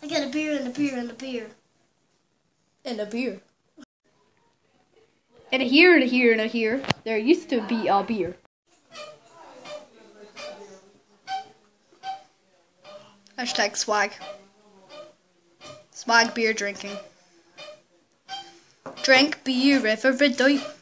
I got a beer and a beer and a beer. And a beer. And a here and a here and a here. There used to be a beer. Hashtag swag. Swag beer drinking. Drink beer every day.